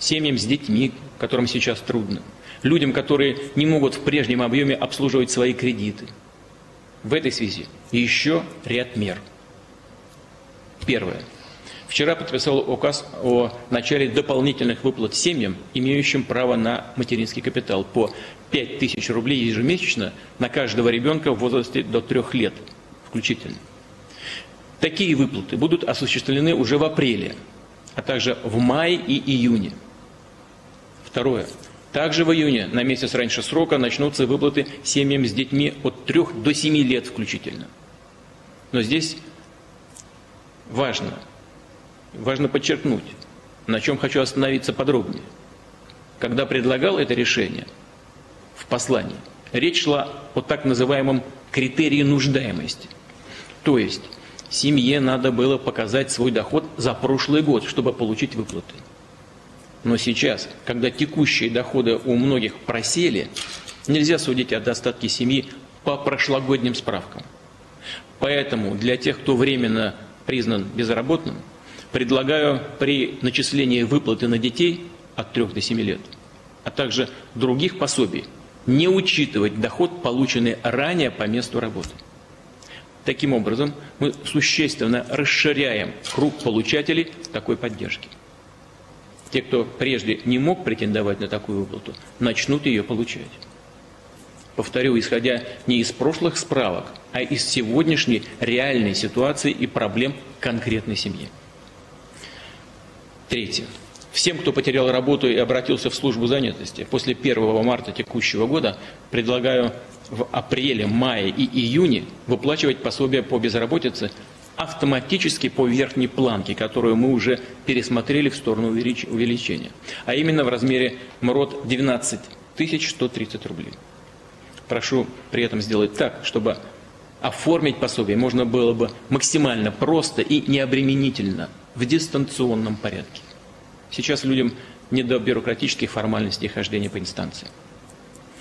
семьям с детьми, которым сейчас трудно, людям, которые не могут в прежнем объеме обслуживать свои кредиты. В этой связи еще ряд мер. Первое. Вчера подписал указ о начале дополнительных выплат семьям, имеющим право на материнский капитал, по 5000 рублей ежемесячно на каждого ребенка в возрасте до 3 лет включительно. Такие выплаты будут осуществлены уже в апреле, а также в мае и июне. Второе. Также в июне, на месяц раньше срока, начнутся выплаты семьям с детьми от 3 до 7 лет включительно. Но здесь важно подчеркнуть, на чем хочу остановиться подробнее. Когда предлагал это решение в послании, речь шла о так называемом критерии нуждаемости. То есть семье надо было показать свой доход за прошлый год, чтобы получить выплаты. Но сейчас, когда текущие доходы у многих просели, нельзя судить о достатке семьи по прошлогодним справкам. Поэтому для тех, кто временно признан безработным, предлагаю при начислении выплаты на детей от 3 до 7 лет, а также других пособий, не учитывать доход, полученный ранее по месту работы. Таким образом, мы существенно расширяем круг получателей такой поддержки. Те, кто прежде не мог претендовать на такую выплату, начнут ее получать. Повторю, исходя не из прошлых справок, а из сегодняшней реальной ситуации и проблем конкретной семьи. Третье. Всем, кто потерял работу и обратился в службу занятости после 1 марта текущего года, предлагаю в апреле, мае и июне выплачивать пособия по безработице автоматически по верхней планке, которую мы уже пересмотрели в сторону увеличения, а именно в размере МРОТ 12 130 рублей. Прошу при этом сделать так, чтобы оформить пособие можно было бы максимально просто и необременительно в дистанционном порядке. Сейчас людям не до бюрократических формальностей и хождения по инстанциям.